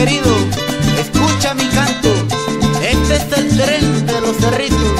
querido, escucha mi canto. Este es el tren de los cerritos.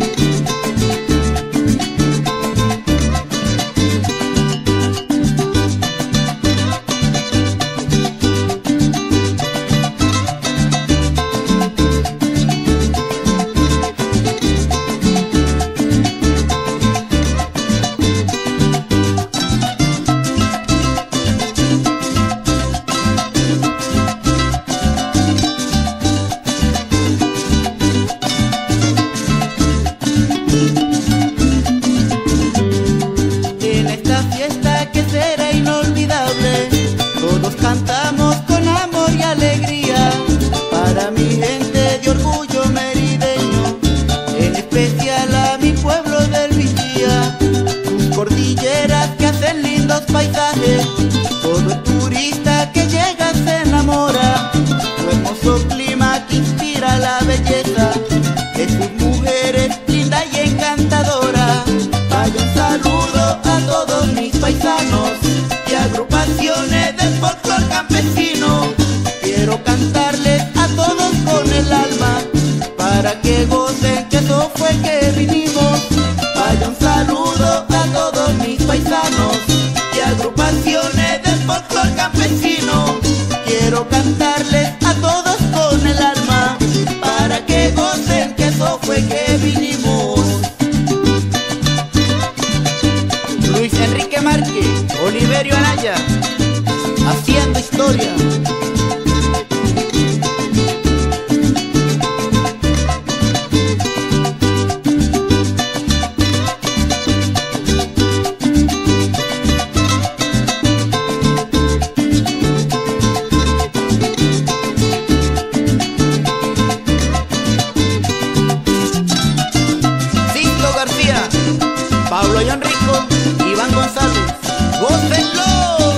Cantamos con amor y alegría para mi gente de orgullo merideño, en especial a mi pueblo del Vigía. Sus cordilleras que hacen lindos paisajes, todo el turista que llega se enamora. Su hermoso clima que inspira la belleza de sus mujeres linda y encantadora. Vaya un saludo a todos mis paisanos y agrupaciones del folclor campesino. Quiero cantarles a todos con el alma para que gocen que eso fue que vinimos. Vaya un saludo a todos mis paisanos y agrupaciones del folclor campesino. Quiero cantarles a todos con el alma para que gocen que eso fue que vinimos. Luis Enrique Márquez, Oliverio Anaya, haciendo historia. Cinto García, Pablo y Enrico, Iván González, ¡gócenlo!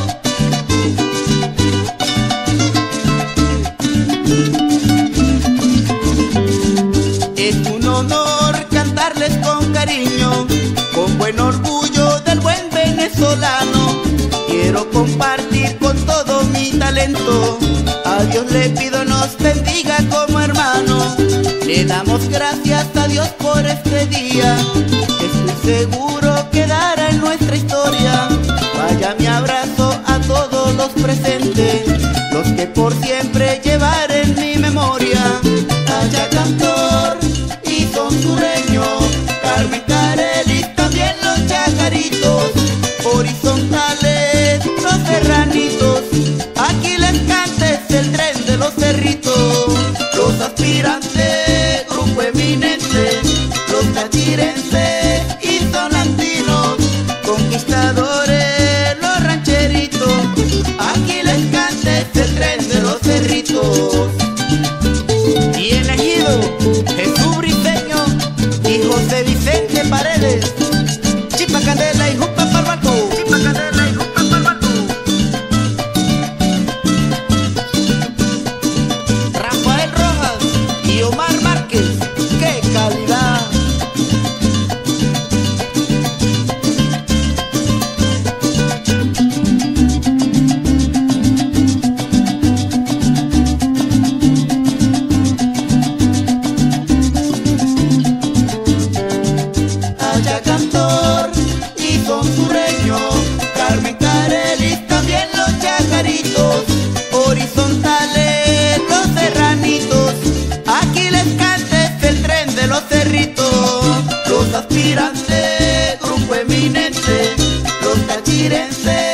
Es un honor cantarles con cariño, con buen orgullo del buen venezolano. Quiero compartir con todo mi talento. A Dios le pido nos bendiga como hermano. Le damos gracias a Dios por este día, que estoy seguro quedará en nuestra historia. Vaya mi abrazo a todos los presentes, los que por siempre llevaré en mi memoria. Allá cantor y son sureño, Carmen Carelis, también los chacaritos, horizontales, los serranitos. Aquí les cantes el tren de los cerritos, los aspirantes, grupo eminente, los cachirenses y sonantinos, conquistadores, los rancheritos. Aquí les cantes el tren de los cerritos. Y en Ejido, Jesús Briceño y José Vicente Paredes, Chipa Candela y Jupa Parbaco, Chipa Candela y Jupa Parbaco. Rafael Rojas y Omar Márquez, ¡qué calidad! Allá cantor y son sureño, Carmen Carelis, también los chacaritos, horizontales, los serranitos. Aquí les cantes el tren de los cerritos, los aspirantes, grupo eminente, los cachirenses